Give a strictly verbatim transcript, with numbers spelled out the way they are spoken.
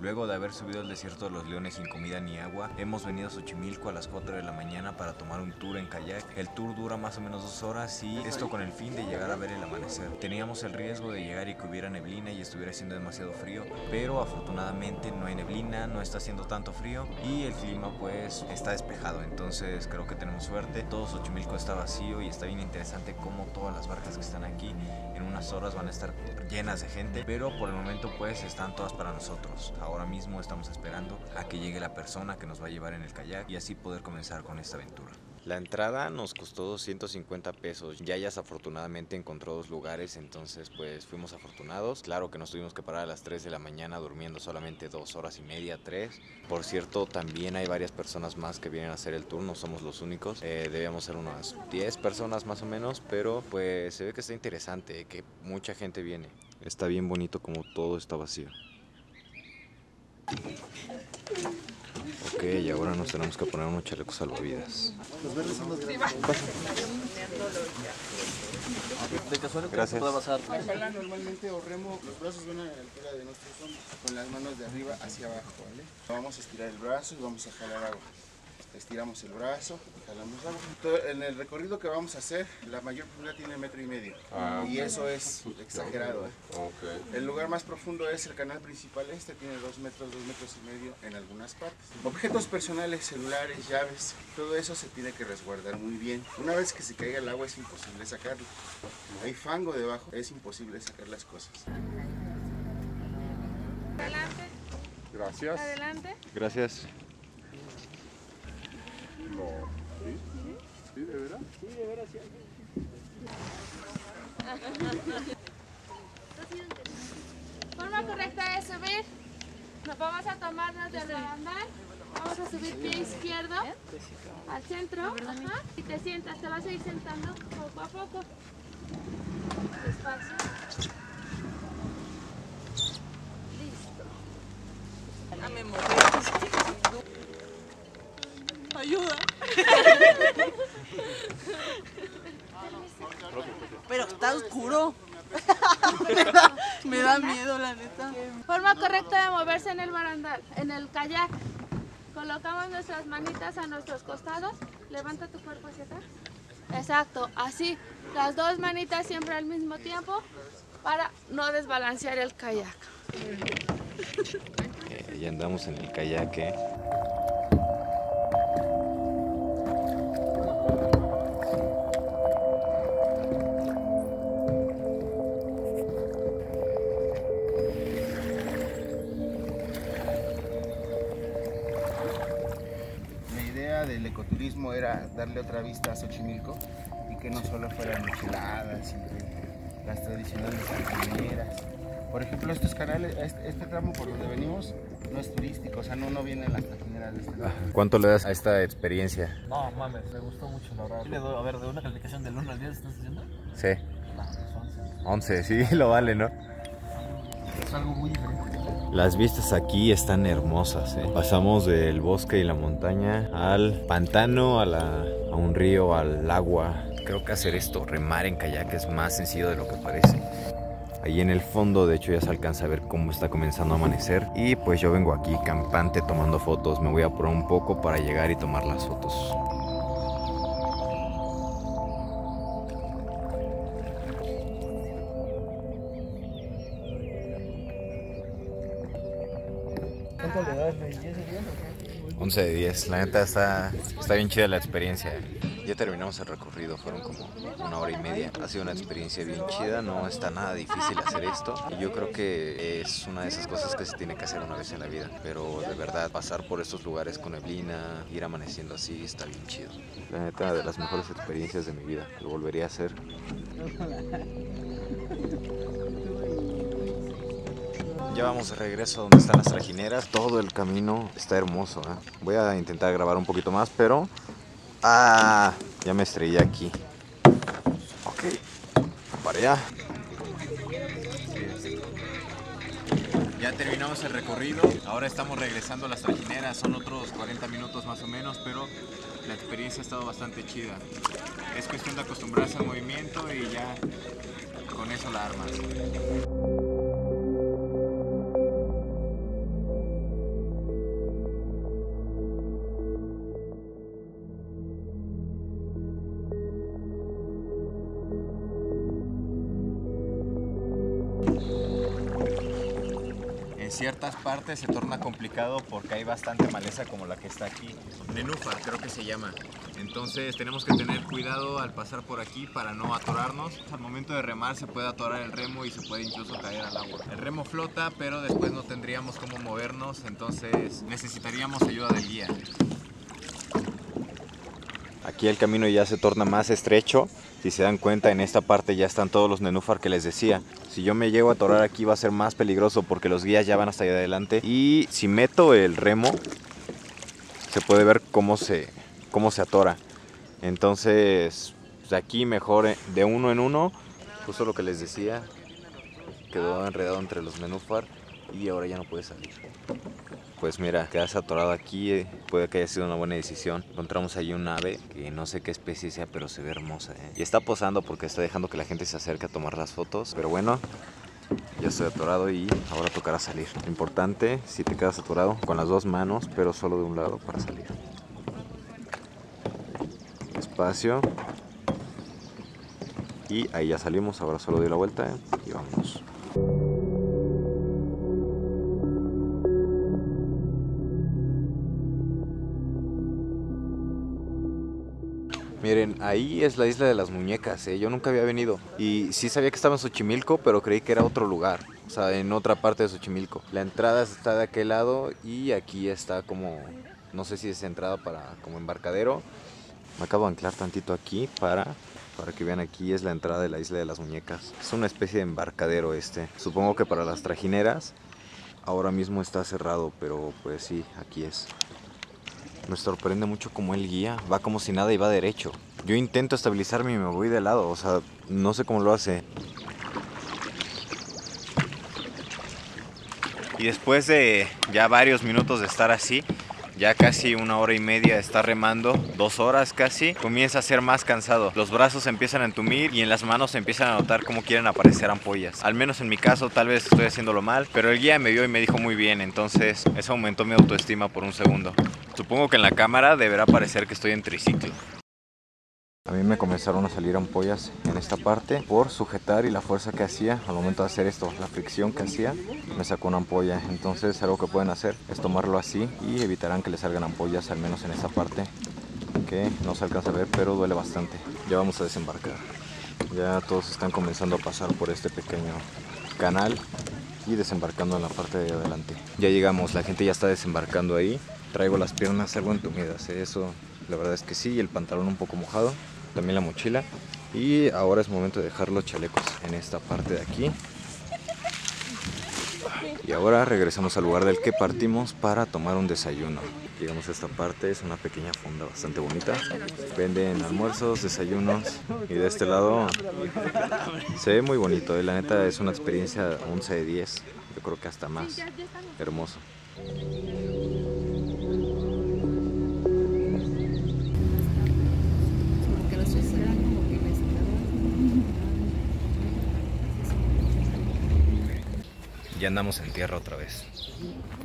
Luego de haber subido el desierto de los leones sin comida ni agua, hemos venido a Xochimilco a las cuatro de la mañana para tomar un tour en kayak. El tour dura más o menos dos horas y esto con el fin de llegar a ver el amanecer. Teníamos el riesgo de llegar y que hubiera neblina y estuviera haciendo demasiado frío, pero afortunadamente no hay neblina, no está haciendo tanto frío y el clima pues está despejado, entonces creo que tenemos suerte. Todo Xochimilco está vacío y está bien interesante cómo todas las barcas que están aquí en unas horas van a estar llenas de gente, pero por el momento pues están todas para nosotros. Ahora mismo estamos esperando a que llegue la persona que nos va a llevar en el kayak y así poder comenzar con esta aventura. La entrada nos costó doscientos cincuenta pesos. Yayas afortunadamente encontró dos lugares, entonces pues fuimos afortunados. Claro que nos tuvimos que parar a las tres de la mañana durmiendo solamente dos horas y media, tres. Por cierto, también hay varias personas más que vienen a hacer el tour, no somos los únicos. Eh, debíamos ser unas diez personas más o menos, pero pues se ve que está interesante, que mucha gente viene. Está bien bonito como todo está vacío. Ok, y ahora nos tenemos que poner unos chalecos salvavidas. Los verdes son los grandes. De casualidad, gracias. Puede pasar. Ojalá normalmente o remo, los brazos van a la altura de nuestros hombros, con las manos de arriba hacia abajo, ¿vale? Vamos a estirar el brazo y vamos a jalar agua. Estiramos el brazo y jalamos agua. Todo, en el recorrido que vamos a hacer, la mayor profundidad tiene metro y medio. Ah, y eso es exagerado. ¿eh? Okay. El lugar más profundo es el canal principal este, tiene dos metros, dos metros y medio en algunas partes. Objetos personales, celulares, llaves, todo eso se tiene que resguardar muy bien. Una vez que se caiga el agua es imposible sacarlo. Hay fango debajo, es imposible sacar las cosas. Adelante. Gracias. Adelante. Gracias. No. ¿Sí? ¿Sí, de veras? Sí, de veras, sí. Forma correcta de subir. Nos vamos a tomarnos del barandal. Vamos a subir pie izquierdo al centro. Ajá. Y te sientas, te vas a ir sentando poco a poco. Despacio. Listo. Dame mover. Ayuda. Pero está oscuro. me, da, me da miedo, la neta. Forma correcta de moverse en el barandal, en el kayak. Colocamos nuestras manitas a nuestros costados. Levanta tu cuerpo hacia atrás. Exacto, así. Las dos manitas siempre al mismo tiempo para no desbalancear el kayak. Eh, ya andamos en el kayak. ¿eh? Del ecoturismo era darle otra vista a Xochimilco y que no solo fueran micheladas y las tradicionales cantineras. Por ejemplo, estos canales, este, este tramo por donde venimos no es turístico, o sea, no, no vienen las cantineras de este lado. ¿Cuánto le das a esta experiencia? No, mames, me gustó mucho, la verdad. Le doy, a ver, de una calificación del uno al diez, ¿estás diciendo? Sí. No, pues once. once, sí, lo vale, ¿no? Es algo muy diferente. Las vistas aquí están hermosas, ¿eh? Pasamos del bosque y la montaña al pantano, a, la, a un río, al agua. Creo que hacer esto, remar en kayak, es más sencillo de lo que parece. Ahí en el fondo, de hecho, ya se alcanza a ver cómo está comenzando a amanecer. Y pues yo vengo aquí campante tomando fotos. Me voy a apurar un poco para llegar y tomar las fotos. ¿Cuánto le das? ¿diez de diez o qué? once de diez, la neta está, está bien chida la experiencia. Ya terminamos el recorrido, fueron como una hora y media. Ha sido una experiencia bien chida, no está nada difícil hacer esto. Y yo creo que es una de esas cosas que se tiene que hacer una vez en la vida. Pero de verdad, pasar por estos lugares con neblina, ir amaneciendo así, está bien chido. La neta, de las mejores experiencias de mi vida, lo volvería a hacer. Ya vamos de regreso a donde están las trajineras. Todo el camino está hermoso, ¿eh? Voy a intentar grabar un poquito más, pero... ¡Ah! Ya me estrellé aquí. Ok, para allá. Ya terminamos el recorrido. Ahora estamos regresando a las trajineras. Son otros cuarenta minutos más o menos, pero la experiencia ha estado bastante chida. Es cuestión de acostumbrarse al movimiento y ya con eso la armas. ciertas partes se torna complicado porque hay bastante maleza como la que está aquí. Nenúfar creo que se llama. Entonces tenemos que tener cuidado al pasar por aquí para no atorarnos. Al momento de remar se puede atorar el remo y se puede incluso caer al agua. El remo flota, pero después no tendríamos cómo movernos, entonces necesitaríamos ayuda del guía. Aquí el camino ya se torna más estrecho. Si se dan cuenta, en esta parte ya están todos los nenúfar que les decía. Si yo me llego a atorar aquí va a ser más peligroso porque los guías ya van hasta allá adelante. Y si meto el remo, se puede ver cómo se, cómo se atora. Entonces, pues aquí mejor de uno en uno. Justo lo que les decía, quedó enredado entre los nenúfar y ahora ya no puede salir. Pues mira, quedarse atorado aquí eh, puede que haya sido una buena decisión. Encontramos ahí un ave que no sé qué especie sea, pero se ve hermosa, ¿eh? Y está posando porque está dejando que la gente se acerque a tomar las fotos. Pero bueno, ya estoy atorado y ahora tocará salir. Lo importante, si te quedas atorado, con las dos manos, pero solo de un lado para salir. Despacio. Y ahí ya salimos, ahora solo doy la vuelta ¿eh? Y vámonos. Miren, ahí es la isla de las muñecas, ¿eh? Yo nunca había venido y sí sabía que estaba en Xochimilco, pero creí que era otro lugar, o sea, en otra parte de Xochimilco. La entrada está de aquel lado y aquí está como, no sé si es entrada para como embarcadero. Me acabo de anclar tantito aquí para, para que vean, aquí es la entrada de la isla de las muñecas. Es una especie de embarcadero este, supongo que para las trajineras. Ahora mismo está cerrado, pero pues sí, aquí es. Me sorprende mucho cómo el guía va como si nada y va derecho. Yo intento estabilizarme y me voy de lado, o sea, no sé cómo lo hace. Y después de ya varios minutos de estar así, ya casi una hora y media de estar remando, dos horas casi, comienza a ser más cansado. Los brazos se empiezan a entumir y en las manos se empiezan a notar cómo quieren aparecer ampollas. Al menos en mi caso, tal vez estoy haciéndolo mal, pero el guía me vio y me dijo muy bien, entonces eso aumentó mi autoestima por un segundo. Supongo que en la cámara deberá parecer que estoy en triciclo. A mí me comenzaron a salir ampollas en esta parte por sujetar y la fuerza que hacía al momento de hacer esto, la fricción que hacía, me sacó una ampolla. Entonces algo que pueden hacer es tomarlo así y evitarán que les salgan ampollas, al menos en esta parte, que no se alcanza a ver, pero duele bastante. Ya vamos a desembarcar. Ya todos están comenzando a pasar por este pequeño canal y desembarcando en la parte de adelante. Ya llegamos, la gente ya está desembarcando ahí. Traigo las piernas algo entumidas, ¿eh? Eso la verdad es que sí, y el pantalón un poco mojado, también la mochila. Y ahora es momento de dejar los chalecos en esta parte de aquí. Y ahora regresamos al lugar del que partimos para tomar un desayuno. Llegamos a esta parte, es una pequeña fonda bastante bonita. Venden almuerzos, desayunos y de este lado se ve muy bonito, ¿eh? La neta es una experiencia once de diez, yo creo que hasta más hermoso. Ya andamos en tierra otra vez.